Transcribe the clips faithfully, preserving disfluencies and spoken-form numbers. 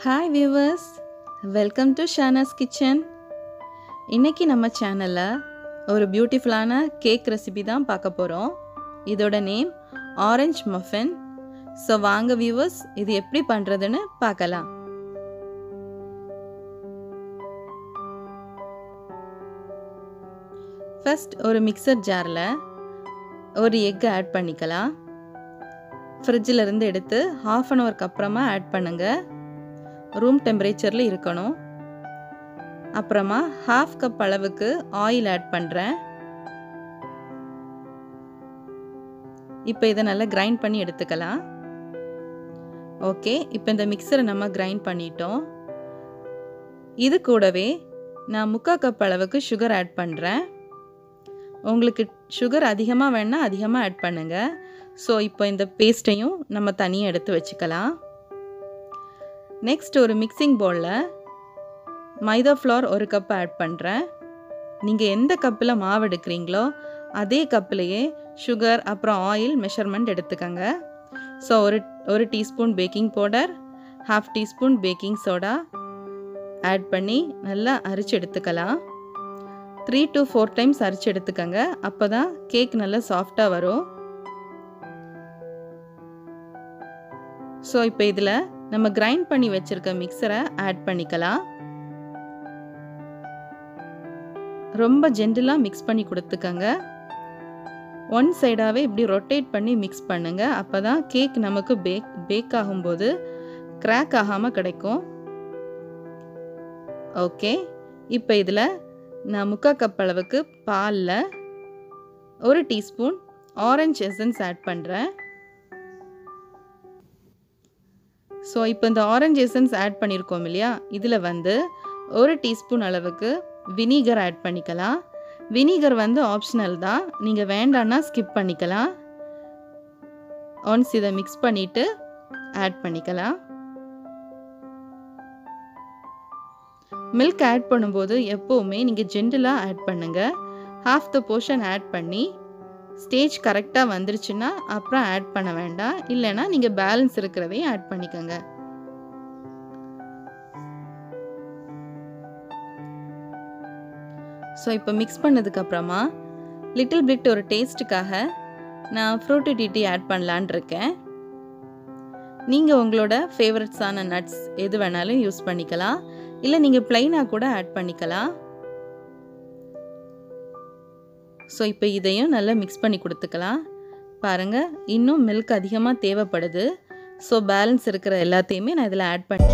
Hi viewers, welcome to Shana's Kitchen. இன்னைக்கு நம்ம சேனல்ல ஒரு பியூட்டிஃபுல்லான கேக் ரெசிபி தான் பார்க்க போறோம். இதோட நேம் ஆரஞ்சு மஃபின். சோ வாங்க viewers, இது எப்படி பண்றதுன்னு பார்க்கலாம். ஃபர்ஸ்ட் ஒரு மிக்சர் ஜார்ல ஒரு எக் ஆட் பண்ணிக்கலாம். ஃப்ரிட்ஜில் இருந்து எடுத்து half an hour அப்புறமா ஆட் பண்ணுங்க. ரூம் டெம்பரேச்சரில் இருக்கணும். அப்புறமா ஹாஃப் கப் அளவுக்கு ஆயில் ஆட் பண்ணுறேன். இப்போ இதை நல்லா கிரைண்ட் பண்ணி எடுத்துக்கலாம். ஓகே, இப்போ இந்த மிக்சரை நம்ம கிரைண்ட் பண்ணிட்டோம். இது கூடவே நான் முக்கால் கப் அளவுக்கு சுகர் ஆட் பண்ணுறேன். உங்களுக்கு சுகர் அதிகமாக வேணால் அதிகமாக ஆட் பண்ணுங்கள். ஸோ இப்போ இந்த பேஸ்ட்டையும் நம்ம தனியாக எடுத்து வச்சுக்கலாம். நெக்ஸ்ட் ஒரு மிக்சிங் பவுலில் மைதா ஃப்ளோர் ஒரு கப் ஆட் பண்ணுறேன். நீங்கள் எந்த கப்பில் மாவு எடுக்கிறீங்களோ அதே கப்பிலேயே சுகர் அப்புறம் ஆயில் மெஷர்மெண்ட் எடுத்துக்கோங்க. ஸோ ஒரு ஒரு teaspoon baking powder, half teaspoon baking soda add பண்ணி நல்லா அரைச்சி எடுத்துக்கலாம். த்ரீ டு ஃபோர் டைம்ஸ் அரைச்சி எடுத்துக்கோங்க. அப்போ தான் கேக் நல்லா சாஃப்டாக வரும். ஸோ இப்போ இதில் நம்ம கிரைண்ட் பண்ணி வச்சுருக்க மிக்சரை ஆட் பண்ணிக்கலாம். ரொம்ப ஜென்டிலாக மிக்ஸ் பண்ணி கொடுத்துக்கங்க. ஒன் சைடாகவே இப்படி ரொட்டேட் பண்ணி மிக்ஸ் பண்ணுங்கள். அப்போ தான் கேக் நமக்கு பேக் பேக் ஆகும்போது கிராக் ஆகாமல் கிடைக்கும். ஓகே, இப்போ இதில் நான் முக்கால் கப் அளவுக்கு பாலில் ஒரு டீஸ்பூன் ஆரஞ்சு எசன்ஸ் ஆட் பண்ணுறேன். ஸோ இப்போ இந்த ஆரஞ்சு எசன்ஸ் ஆட் பண்ணியிருக்கோம் இல்லையா, இதில் வந்து ஒரு டீஸ்பூன் அளவுக்கு வினிகர் ஆட் பண்ணிக்கலாம். வினிகர் வந்து ஆப்ஷனல் தான், நீங்கள் வேண்டான்னா ஸ்கிப் பண்ணிக்கலாம். ஒன்ஸ் இதை மிக்ஸ் பண்ணிவிட்டு ஆட் பண்ணிக்கலாம். மில்க் ஆட் பண்ணும்போது எப்போவுமே நீங்கள் ஜென்டிலாக ஆட் பண்ணுங்கள். ஹாஃப் த போர்ஷன் ஆட் பண்ணி ஸ்டேஜ் கரெக்டாக வந்துருச்சுன்னா அப்புறம் ஆட் பண்ண வேண்டாம். இல்லைன்னா நீங்கள் பேலன்ஸ் இருக்கிறதையும் ஆட் பண்ணிக்கோங்க. ஸோ இப்போ மிக்ஸ் பண்ணதுக்கப்புறமா லிட்டில் பிட் ஒரு டேஸ்ட்டுக்காக நான் ஃப்ரூட்டி டிட்டி ஆட் பண்ணலான் இருக்கேன். நீங்கள் உங்களோட ஃபேவரட்ஸான நட்ஸ் எது வேணாலும் யூஸ் பண்ணிக்கலாம். இல்லை நீங்கள் ப்ளைனாக கூட ஆட் பண்ணிக்கலாம். ஸோ இப்போ இதையும் நல்லா மிக்ஸ் பண்ணி கொடுத்துக்கலாம். பாருங்கள், இன்னும் மில்க் அதிகமாக தேவைப்படுது. ஸோ பேலன்ஸ் இருக்கிற எல்லாத்தையுமே நான் இதில் ஆட் பண்ணி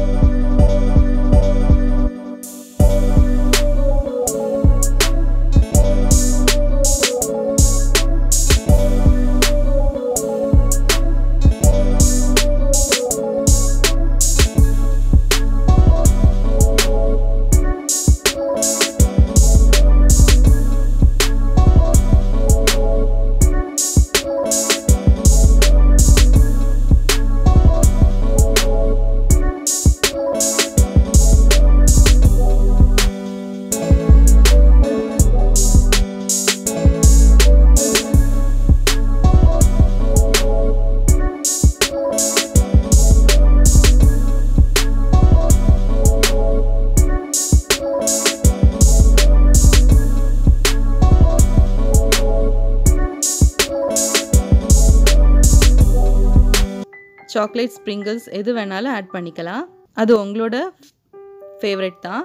சாக்லேட் ஸ்ப்ரிங்கிள்ஸ் எது வேணாலும் ஆட் பண்ணிக்கலாம். அது உங்களோட ஃபேவரட் தான்.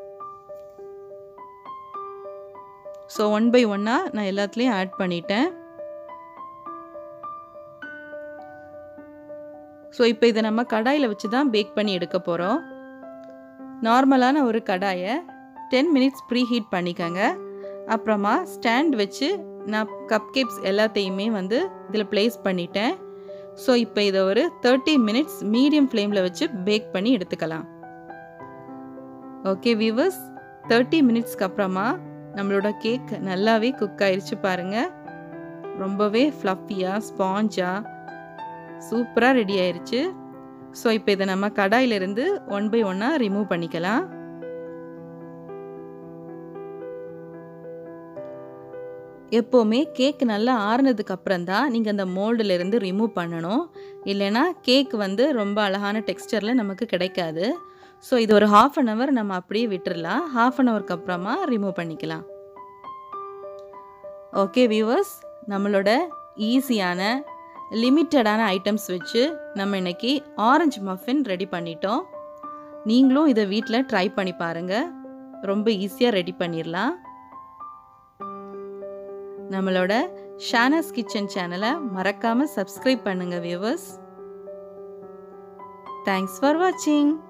ஸோ ஒன் பை ஒன்னாக நான் எல்லாத்துலேயும் ஆட் பண்ணிட்டேன். ஸோ இப்போ இதை நம்ம கடாயில் வச்சு தான் பேக் பண்ணி எடுக்க போகிறோம். நார்மலான ஒரு கடாயை டென் மினிட்ஸ் ப்ரீ ஹீட் பண்ணிக்கோங்க. அப்புறமா ஸ்டாண்ட் வச்சு நான் கப் கேக்ஸ் எல்லாத்தையுமே வந்து இதில் ப்ளேஸ் பண்ணிட்டேன். ஸோ இப்போ இதை ஒரு தேர்ட்டி மினிட்ஸ் மீடியம் ஃப்ளேமில் வச்சு பேக் பண்ணி எடுத்துக்கலாம். ஓகே வியூவர்ஸ், தேர்ட்டி மினிட்ஸ்க்கு அப்புறமா நம்மளோட கேக் நல்லாவே குக் ஆயிடுச்சு பாருங்கள். ரொம்பவே ஃப்ளஃபியாக ஸ்பாஞ்சாக சூப்பராக ரெடி ஆயிடுச்சு. ஸோ இப்போ இதை நம்ம கடாயிலிருந்து ஒன் பை ஒன்னாக ரிமூவ் பண்ணிக்கலாம். எப்போவுமே கேக் நல்லா ஆறுனதுக்கு அப்புறம் தான் நீங்கள் அந்த மோல்டுலேருந்து ரிமூவ் பண்ணணும். இல்லைன்னா கேக் வந்து ரொம்ப அழகான டெக்ஸ்சரில் நமக்கு கிடைக்காது. ஸோ இது ஒரு ஹாஃப் அன் ஹவர் நம்ம அப்படியே விட்டுறலாம். ஹாஃப் அன் ஹவருக்கு அப்புறமா ரிமூவ் பண்ணிக்கலாம். ஓகே வியூவர்ஸ், நம்மளோட ஈஸியான லிமிட்டடான ஐட்டம்ஸ் வச்சு நம்ம இன்னைக்கு ஆரஞ்சு மஃபின் ரெடி பண்ணிட்டோம். நீங்களும் இதை வீட்டில் ட்ரை பண்ணி பாருங்கள். ரொம்ப ஈஸியாக ரெடி பண்ணிடலாம். நம்மளோட ஷானாஸ் கிச்சன் சேனலை மறக்காமல் சப்ஸ்கிரைப் பண்ணுங்கள் வியூவர்ஸ். தேங்க்ஸ் ஃபார் வாட்சிங்.